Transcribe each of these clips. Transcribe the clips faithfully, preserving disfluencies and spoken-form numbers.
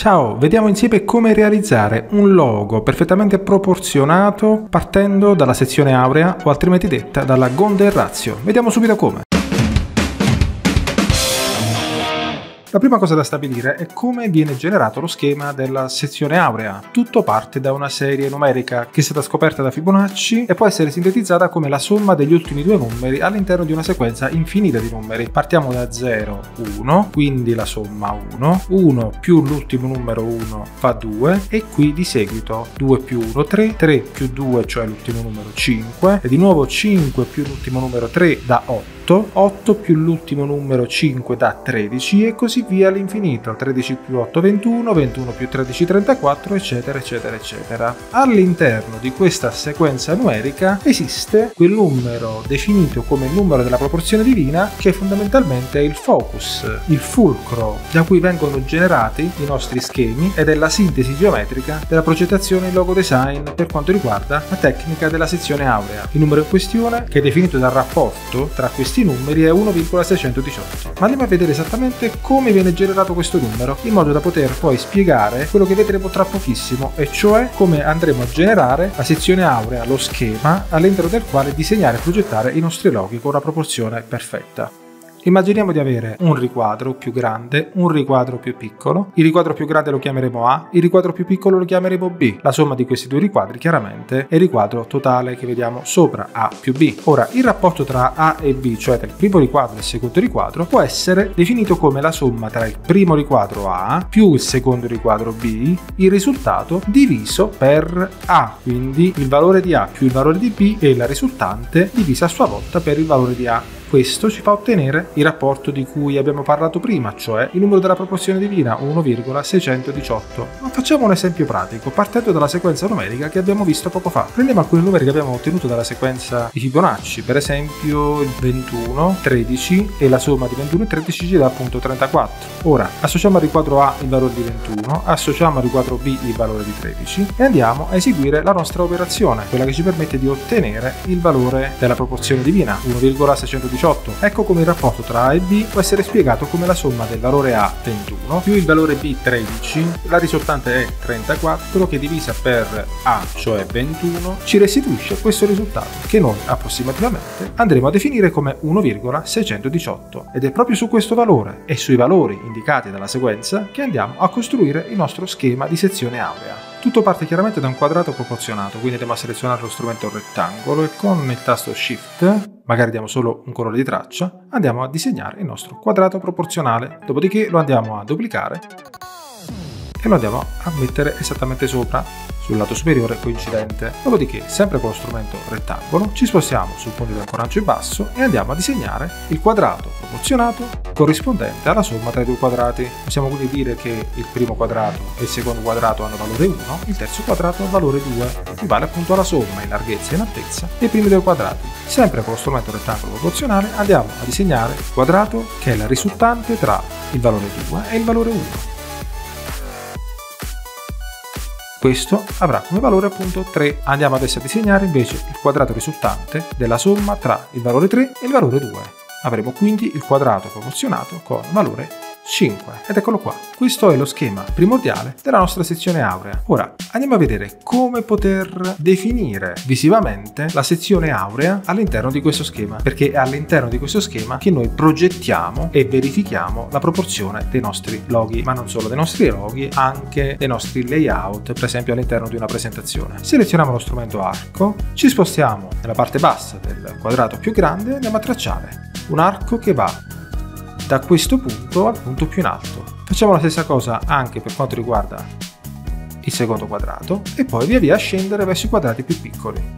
Ciao, vediamo insieme come realizzare un logo perfettamente proporzionato partendo dalla sezione aurea o altrimenti detta dalla Gonder Ratio. Vediamo subito come. La prima cosa da stabilire è come viene generato lo schema della sezione aurea. Tutto parte da una serie numerica che è stata scoperta da Fibonacci e può essere sintetizzata come la somma degli ultimi due numeri all'interno di una sequenza infinita di numeri. Partiamo da zero, uno, quindi la somma uno, uno più l'ultimo numero uno fa due e qui di seguito due più uno, tre, tre più due cioè l'ultimo numero cinque e di nuovo cinque più l'ultimo numero tre dà otto. otto più l'ultimo numero cinque dà tredici e così via all'infinito, tredici più otto ventuno, ventuno più tredici trentaquattro eccetera eccetera eccetera. All'interno di questa sequenza numerica esiste quel numero definito come il numero della proporzione divina che fondamentalmente è il focus, il fulcro da cui vengono generati i nostri schemi ed è la sintesi geometrica della progettazione in logo design per quanto riguarda la tecnica della sezione aurea. Il numero in questione, che è definito dal rapporto tra questi numeri, è uno virgola seicentodiciotto. Ma andiamo a vedere esattamente come viene generato questo numero in modo da poter poi spiegare quello che vedremo tra pochissimo, e cioè come andremo a generare la sezione aurea, lo schema all'interno del quale disegnare e progettare i nostri loghi con una proporzione perfetta. Immaginiamo di avere un riquadro più grande, un riquadro più piccolo. Il riquadro più grande lo chiameremo A, il riquadro più piccolo lo chiameremo B. La somma di questi due riquadri chiaramente è il riquadro totale che vediamo sopra, A più B. Ora, il rapporto tra A e B, cioè tra il primo riquadro e il secondo riquadro, può essere definito come la somma tra il primo riquadro A più il secondo riquadro B, il risultato diviso per A. Quindi il valore di A più il valore di B e la risultante divisa a sua volta per il valore di A. Questo ci fa ottenere il rapporto di cui abbiamo parlato prima, cioè il numero della proporzione divina uno virgola seicentodiciotto. Ma facciamo un esempio pratico, partendo dalla sequenza numerica che abbiamo visto poco fa. Prendiamo alcuni numeri che abbiamo ottenuto dalla sequenza di Fibonacci, per esempio il ventuno, tredici e la somma di ventuno e tredici ci dà appunto trentaquattro. Ora associamo al riquadro A il valore di ventuno, associamo al riquadro B il valore di tredici e andiamo a eseguire la nostra operazione, quella che ci permette di ottenere il valore della proporzione divina uno virgola seicentodiciotto. Ecco come il rapporto tra A e B può essere spiegato come la somma del valore A ventuno più il valore B tredici, la risultante è trentaquattro che divisa per A, cioè ventuno, ci restituisce questo risultato che noi approssimativamente andremo a definire come uno virgola seicentodiciotto, ed è proprio su questo valore e sui valori indicati dalla sequenza che andiamo a costruire il nostro schema di sezione aurea. Tutto parte chiaramente da un quadrato proporzionato, quindi andiamo a selezionare lo strumento rettangolo e con il tasto Shift, magari diamo solo un colore di traccia, andiamo a disegnare il nostro quadrato proporzionale, dopodiché lo andiamo a duplicare e lo andiamo a mettere esattamente sopra, sul lato superiore coincidente. Dopodiché, sempre con lo strumento rettangolo, ci spostiamo sul punto di ancoraggio in basso e andiamo a disegnare il quadrato proporzionato corrispondente alla somma tra i due quadrati. Possiamo quindi dire che il primo quadrato e il secondo quadrato hanno valore uno, il terzo quadrato ha valore due, uguale appunto alla somma in larghezza e in altezza dei primi due quadrati. Sempre con lo strumento rettangolo proporzionale andiamo a disegnare il quadrato che è la risultante tra il valore due e il valore uno. Questo avrà come valore appunto tre. Andiamo adesso a disegnare invece il quadrato risultante della somma tra il valore tre e il valore due. Avremo quindi il quadrato proporzionato con valore cinque. Ed eccolo qua. Questo è lo schema primordiale della nostra sezione aurea. Ora andiamo a vedere come poter definire visivamente la sezione aurea all'interno di questo schema, perché è all'interno di questo schema che noi progettiamo e verifichiamo la proporzione dei nostri loghi, ma non solo dei nostri loghi, anche dei nostri layout, per esempio all'interno di una presentazione. Selezioniamo lo strumento arco, ci spostiamo nella parte bassa del quadrato più grande e andiamo a tracciare un arco che va da questo punto al punto più in alto. Facciamo la stessa cosa anche per quanto riguarda il secondo quadrato e poi via via scendere verso i quadrati più piccoli.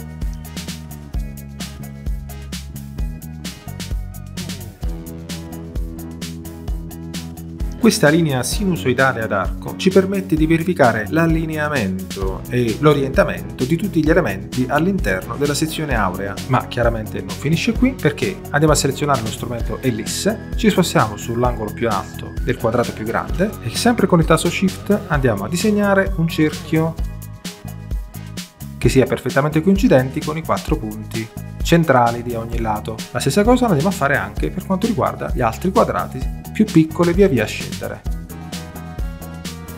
Questa linea sinusoidale ad arco ci permette di verificare l'allineamento e l'orientamento di tutti gli elementi all'interno della sezione aurea, ma chiaramente non finisce qui, perché andiamo a selezionare lo strumento ellisse, ci spostiamo sull'angolo più in alto del quadrato più grande e sempre con il tasto Shift andiamo a disegnare un cerchio che sia perfettamente coincidenti con i quattro punti centrali di ogni lato. La stessa cosa la andiamo a fare anche per quanto riguarda gli altri quadrati più piccoli via via a scendere.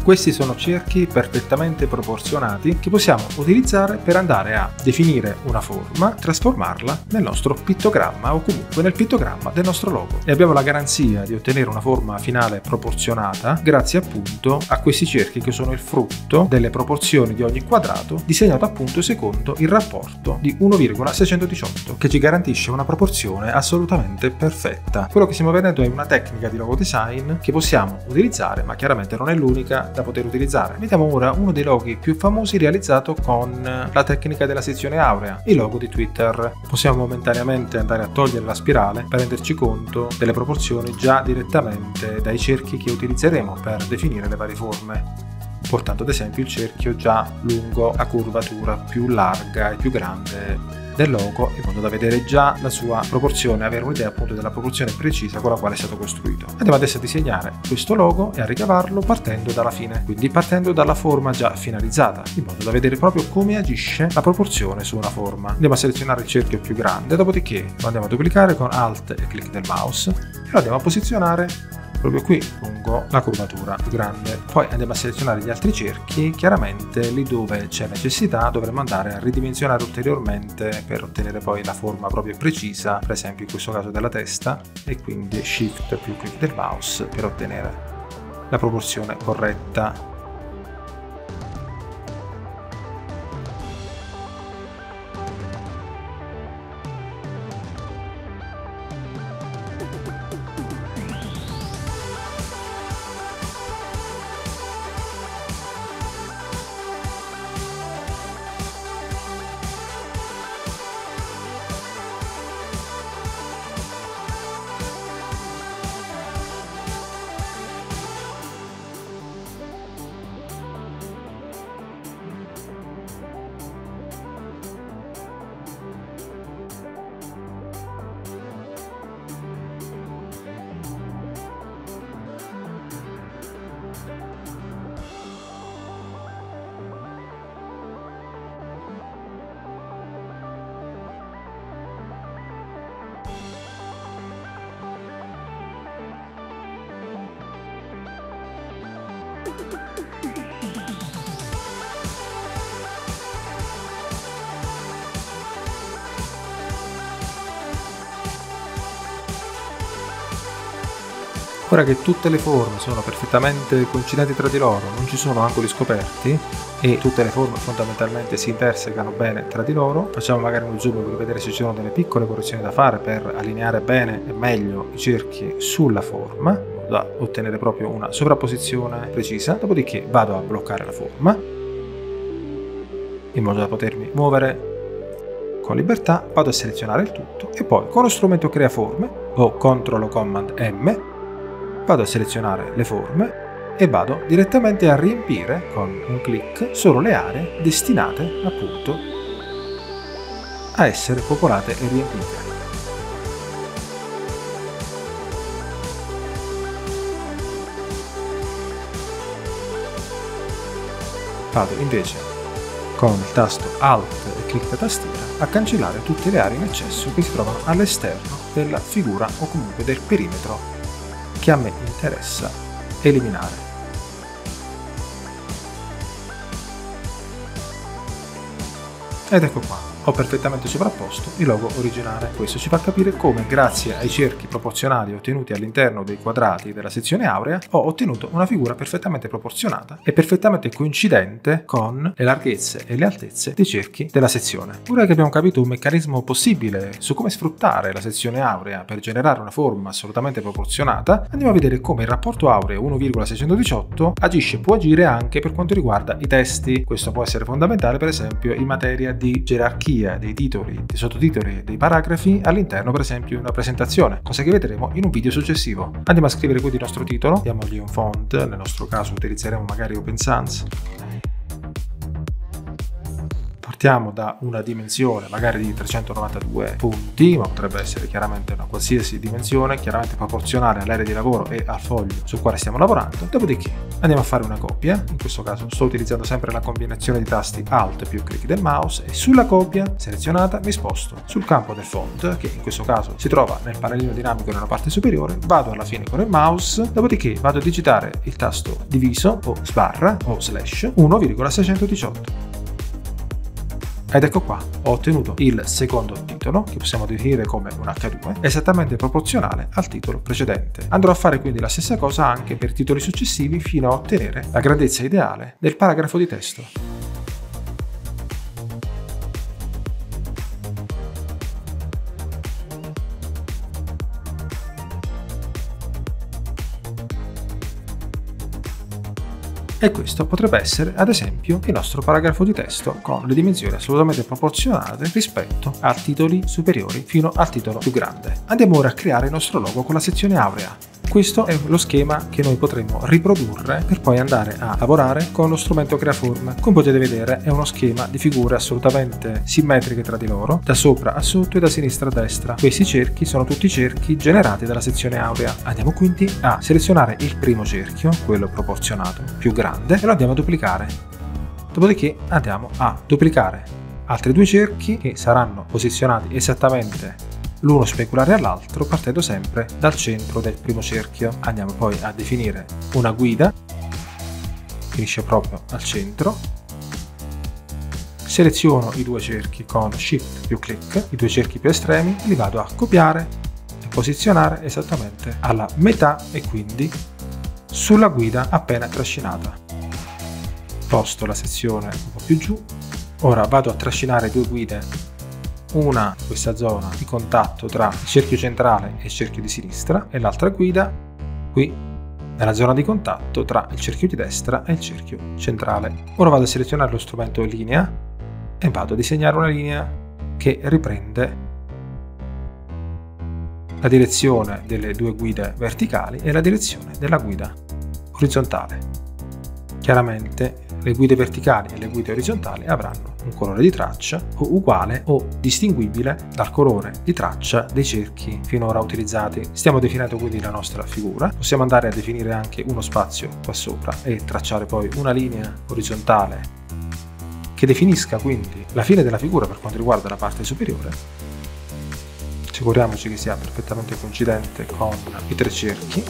Questi sono cerchi perfettamente proporzionati che possiamo utilizzare per andare a definire una forma, trasformarla nel nostro pittogramma o comunque nel pittogramma del nostro logo. E abbiamo la garanzia di ottenere una forma finale proporzionata grazie appunto a questi cerchi che sono il frutto delle proporzioni di ogni quadrato disegnato appunto secondo il rapporto di uno virgola seicentodiciotto, che ci garantisce una proporzione assolutamente perfetta. Quello che stiamo vedendo è una tecnica di logo design che possiamo utilizzare, ma chiaramente non è l'unica da poter utilizzare. Vediamo ora uno dei loghi più famosi realizzato con la tecnica della sezione aurea, il logo di Twitter. Possiamo momentaneamente andare a togliere la spirale per renderci conto delle proporzioni già direttamente dai cerchi che utilizzeremo per definire le varie forme, portando ad esempio il cerchio già lungo la curvatura più larga e più grande del logo, in modo da vedere già la sua proporzione, avere un'idea appunto della proporzione precisa con la quale è stato costruito. Andiamo adesso a disegnare questo logo e a ricavarlo partendo dalla fine, quindi partendo dalla forma già finalizzata, in modo da vedere proprio come agisce la proporzione su una forma. Andiamo a selezionare il cerchio più grande, dopodiché lo andiamo a duplicare con Alt e clic del mouse e lo andiamo a posizionare proprio qui lungo la curvatura più grande. Poi andiamo a selezionare gli altri cerchi, chiaramente lì dove c'è necessità dovremo andare a ridimensionare ulteriormente per ottenere poi la forma proprio precisa, per esempio in questo caso della testa, e quindi Shift più clic del mouse per ottenere la proporzione corretta. Ora che tutte le forme sono perfettamente coincidenti tra di loro, non ci sono angoli scoperti e tutte le forme fondamentalmente si intersecano bene tra di loro, facciamo magari uno zoom per vedere se ci sono delle piccole correzioni da fare per allineare bene e meglio i cerchi sulla forma, da ottenere proprio una sovrapposizione precisa. Dopodiché vado a bloccare la forma in modo da potermi muovere con libertà, vado a selezionare il tutto e poi con lo strumento crea forme o control o command M vado a selezionare le forme e vado direttamente a riempire con un clic solo le aree destinate appunto a essere popolate e riempite. Vado invece con il tasto Alt e clic da tastiera a cancellare tutte le aree in eccesso che si trovano all'esterno della figura o comunque del perimetro che a me interessa eliminare. Ed ecco qua, ho perfettamente sovrapposto il logo originale. Questo ci fa capire come, grazie ai cerchi proporzionali ottenuti all'interno dei quadrati della sezione aurea, ho ottenuto una figura perfettamente proporzionata e perfettamente coincidente con le larghezze e le altezze dei cerchi della sezione. Ora che abbiamo capito un meccanismo possibile su come sfruttare la sezione aurea per generare una forma assolutamente proporzionata, andiamo a vedere come il rapporto aurea uno virgola seicentodiciotto agisce e può agire anche per quanto riguarda i testi. Questo può essere fondamentale per esempio in materia di gerarchia dei titoli, dei sottotitoli, dei paragrafi all'interno per esempio di una presentazione, cosa che vedremo in un video successivo. Andiamo a scrivere quindi il nostro titolo, diamogli un font, nel nostro caso utilizzeremo magari Open Sans, partiamo da una dimensione magari di trecentonovantadue punti, ma potrebbe essere chiaramente una qualsiasi dimensione, chiaramente proporzionale all'area di lavoro e al foglio sul quale stiamo lavorando. Dopodiché andiamo a fare una copia, in questo caso sto utilizzando sempre la combinazione di tasti Alt più clic del mouse, e sulla copia selezionata mi sposto sul campo del font, che in questo caso si trova nel pannellino dinamico nella parte superiore, vado alla fine con il mouse, dopodiché vado a digitare il tasto diviso o sbarra o slash uno virgola seicentodiciotto. Ed ecco qua, ho ottenuto il secondo titolo, che possiamo definire come un acca due, esattamente proporzionale al titolo precedente. Andrò a fare quindi la stessa cosa anche per titoli successivi fino a ottenere la grandezza ideale del paragrafo di testo. E questo potrebbe essere, ad esempio, il nostro paragrafo di testo con le dimensioni assolutamente proporzionate rispetto a titoli superiori fino al titolo più grande. Andiamo ora a creare il nostro logo con la sezione aurea. Questo è lo schema che noi potremo riprodurre per poi andare a lavorare con lo strumento Creaform. Come potete vedere è uno schema di figure assolutamente simmetriche tra di loro, da sopra a sotto e da sinistra a destra. Questi cerchi sono tutti cerchi generati dalla sezione aurea. Andiamo quindi a selezionare il primo cerchio, quello proporzionato più grande, e lo andiamo a duplicare. Dopodiché andiamo a duplicare altri due cerchi che saranno posizionati esattamente l'uno speculare all'altro, partendo sempre dal centro del primo cerchio. Andiamo poi a definire una guida, finisce proprio al centro. Seleziono i due cerchi con Shift più clic, i due cerchi più estremi, li vado a copiare e posizionare esattamente alla metà e quindi sulla guida appena trascinata. Sposto la sezione un po' più giù. Ora vado a trascinare due guide, una in questa zona di contatto tra il cerchio centrale e il cerchio di sinistra, e l'altra guida qui nella zona di contatto tra il cerchio di destra e il cerchio centrale. Ora vado a selezionare lo strumento linea e vado a disegnare una linea che riprende la direzione delle due guide verticali e la direzione della guida orizzontale. Chiaramente le guide verticali e le guide orizzontali avranno un colore di traccia o uguale o distinguibile dal colore di traccia dei cerchi finora utilizzati. Stiamo definendo quindi la nostra figura. Possiamo andare a definire anche uno spazio qua sopra e tracciare poi una linea orizzontale che definisca quindi la fine della figura per quanto riguarda la parte superiore. Assicuriamoci che sia perfettamente coincidente con i tre cerchi.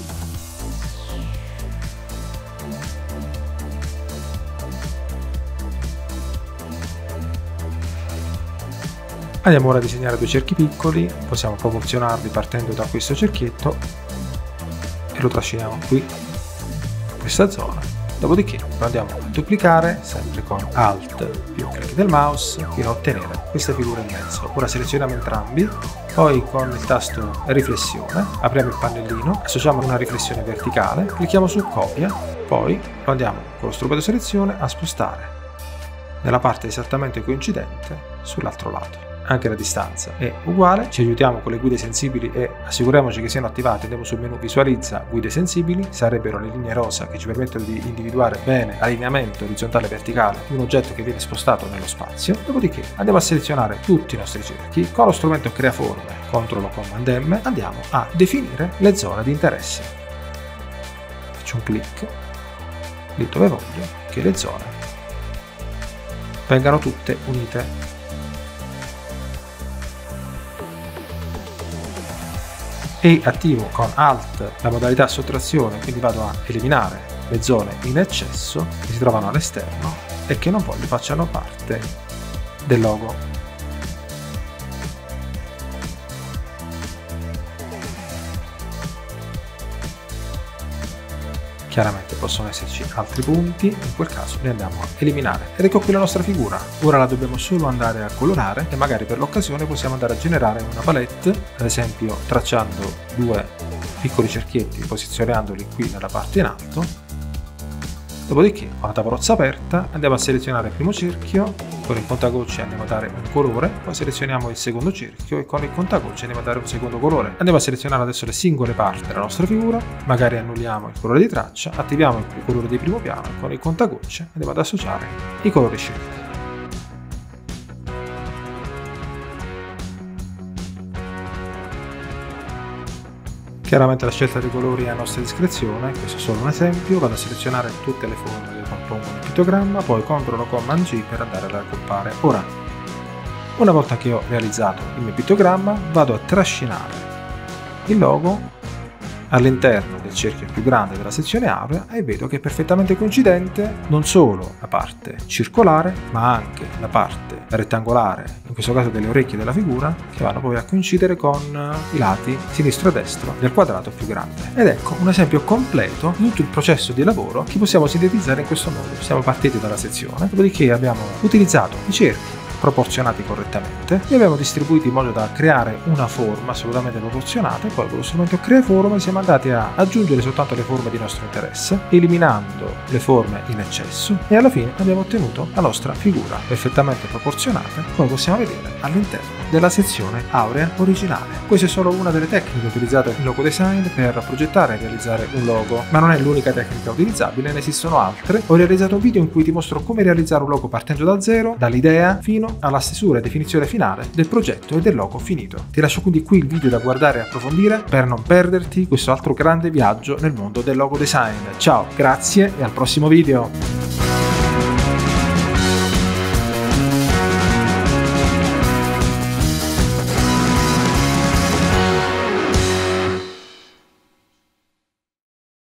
Andiamo ora a disegnare due cerchi piccoli, possiamo proporzionarli partendo da questo cerchietto e lo trasciniamo qui, in questa zona. Dopodiché lo andiamo a duplicare, sempre con Alt più clic del mouse, fino a ottenere questa figura in mezzo. Ora selezioniamo entrambi, poi con il tasto riflessione apriamo il pannellino, associamo una riflessione verticale, clicchiamo su copia, poi lo andiamo con lo strumento selezione a spostare nella parte esattamente coincidente sull'altro lato. Anche la distanza è uguale, ci aiutiamo con le guide sensibili e assicuriamoci che siano attivate. Andiamo sul menu visualizza guide sensibili, sarebbero le linee rosa che ci permettono di individuare bene l'allineamento orizzontale e verticale di un oggetto che viene spostato nello spazio. Dopodiché andiamo a selezionare tutti i nostri cerchi, con lo strumento Creaform, CTRL o Command M, andiamo a definire le zone di interesse. Faccio un clic lì dove voglio che le zone vengano tutte unite. E attivo con Alt la modalità sottrazione, quindi vado a eliminare le zone in eccesso che si trovano all'esterno e che non voglio facciano parte del logo. Chiaramente possono esserci altri punti, in quel caso li andiamo a eliminare. Ed ecco qui la nostra figura. Ora la dobbiamo solo andare a colorare e magari per l'occasione possiamo andare a generare una palette, ad esempio tracciando due piccoli cerchietti, posizionandoli qui nella parte in alto. Dopodiché, con la tavolozza aperta, andiamo a selezionare il primo cerchio, con il contagocce andiamo a dare un colore, poi selezioniamo il secondo cerchio e con il contagocce andiamo a dare un secondo colore. Andiamo a selezionare adesso le singole parti della nostra figura, magari annulliamo il colore di traccia, attiviamo il colore di primo piano e con il contagocce andiamo ad associare i colori scelti. Chiaramente la scelta dei colori è a nostra discrezione, questo è solo un esempio. Vado a selezionare tutte le forme che compongono il pittogramma, poi controllo Command G per andare a raggruppare. Ora, una volta che ho realizzato il mio pittogramma, vado a trascinare il logo all'interno del cerchio più grande della sezione aurea e vedo che è perfettamente coincidente non solo la parte circolare ma anche la parte rettangolare, in questo caso delle orecchie della figura, che vanno poi a coincidere con i lati sinistro e destro del quadrato più grande. Ed ecco un esempio completo di tutto il processo di lavoro che possiamo sintetizzare in questo modo. Siamo partiti dalla sezione, dopodiché abbiamo utilizzato i cerchi proporzionati correttamente, li abbiamo distribuiti in modo da creare una forma assolutamente proporzionata e poi con lo strumento crea forme siamo andati a aggiungere soltanto le forme di nostro interesse, eliminando le forme in eccesso, e alla fine abbiamo ottenuto la nostra figura perfettamente proporzionata, come possiamo vedere all'interno della sezione aurea originale. Questa è solo una delle tecniche utilizzate in logo design per progettare e realizzare un logo, ma non è l'unica tecnica utilizzabile, ne esistono altre. Ho realizzato un video in cui ti mostro come realizzare un logo partendo da zero, dall'idea fino alla stesura e definizione finale del progetto e del logo finito. Ti lascio quindi qui il video da guardare e approfondire per non perderti questo altro grande viaggio nel mondo del logo design. Ciao, grazie e al prossimo video!